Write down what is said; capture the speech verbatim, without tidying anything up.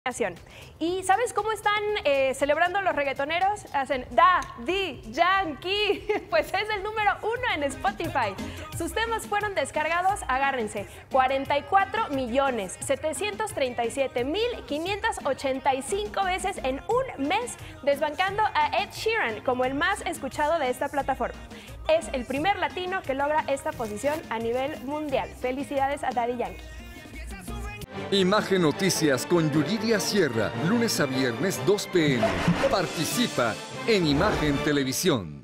¿Y sabes cómo están eh, celebrando los reggaetoneros? Hacen Daddy Yankee, pues es el número uno en Spotify. Sus temas fueron descargados, agárrense, cuarenta y cuatro millones setecientos treinta y siete mil quinientas ochenta y cinco veces en un mes, desbancando a Ed Sheeran como el más escuchado de esta plataforma. Es el primer latino que logra esta posición a nivel mundial. Felicidades a Daddy Yankee. Imagen Noticias con Yuridia Sierra, lunes a viernes dos p m Participa en Imagen Televisión.